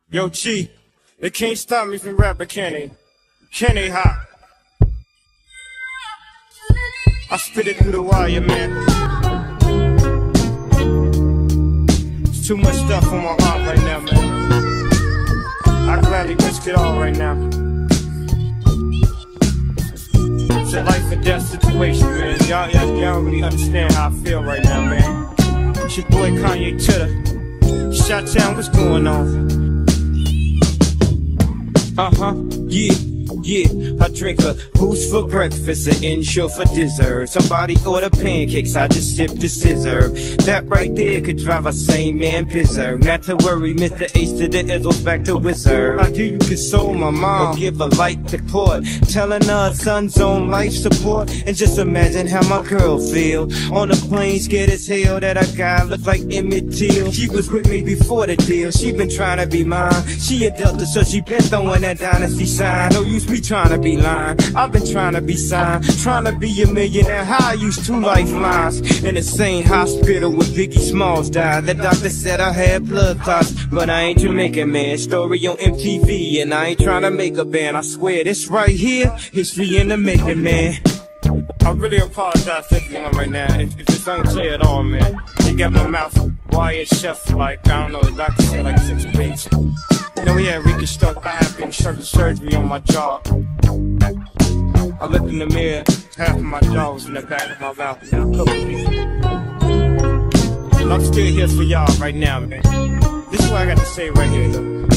Yo, G, they can't stop me from rapping, can they? Can they, hot? I spit it through the wire, man. It's too much stuff on my heart right now, man. I gladly risk it all right now. It's a life and death situation, man. Y'all don't really understand how I feel right now, man. It's your boy Kanye Titter. Shot-town, what's going on? Yeah, I drink a boost for breakfast, an insure for dessert. Somebody order pancakes, I just sip the scissor. That right there could drive a sane man berserk. Not to worry, Mr. Ace to the Izzles, back to Wizard. How do you console my mom or give a light to court, telling her son's on life support? And just imagine how my girl feel on the plane, scared as hell that a guy looked like Emmett Till. She was with me before the deal, she been trying to be mine. She a Delta, so she been throwing that dynasty sign. No use me trying to be lying, I've been trying to be signed, trying to be a millionaire. How I used 2 lifelines in the same hospital where Biggie Smalls died. The doctor said I had blood clots, but I ain't Jamaican, man. Story on MTV, and I ain't trying to make a band. I swear this right here, history in the making, man. I really apologize to everyone right now if it's unclear at all, man. You got my mouth wired shut for like, I don't know, the doctor said like 6 weeks. You know, we had reconstruct, I had been surgery on my jaw. I looked in the mirror, half of my jaw was in the back of my mouth. And I'm still here for y'all right now, man. This is what I got to say right here, though.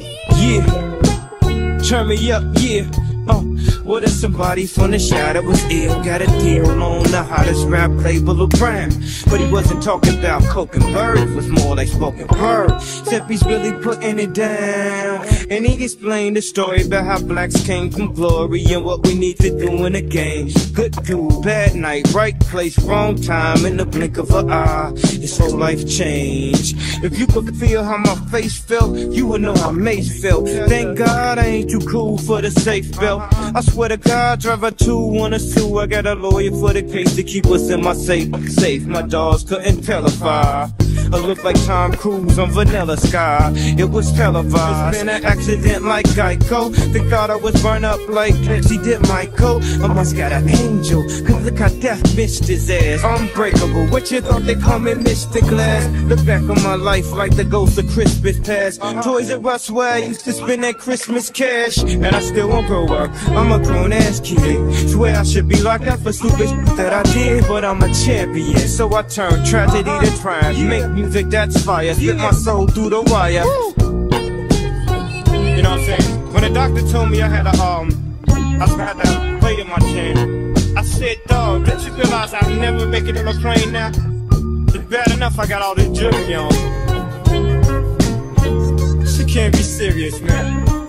Yeah, turn me up, yeah. What if somebody from the shadow was ill? Got a deal on the hottest rap label around, but he wasn't talking about coke and bird, it was more like spoken word. Except he's really putting it down, and he explained the story about how blacks came from glory and what we need to do in the game. Good dude, bad night, right place, wrong time, in the blink of an eye, his whole life changed. If you could feel how my face felt, you would know how Mace felt. Thank God I ain't too cool for the safe belt. I swear to God, drive a 2 on a 2. I got a lawyer for the case to keep us in my safe. My dogs couldn't telefy. I look like Tom Cruise on Vanilla Sky. It was televised. It's been an accident like Geico. They thought I was burned up like Pepsi did Michael. I must got an angel, cause look how death missed his ass. Unbreakable, what you thought they call me Mr. Glass? Look back on my life like the ghost of Christmas past. Toys R Us where I used to spend that Christmas cash, and I still won't grow up. I'm a grown ass kid. Swear I should be locked up for stupid shit that I did, but I'm a champion, so I turn tragedy to triumph. Make music that's fire, spit my soul through the wire. You know what I'm saying? When the doctor told me I had a plate in my chin, I said, dog, don't you realize I'll never make it on a plane now? It's bad enough I got all this jewelry on. She can't be serious, man.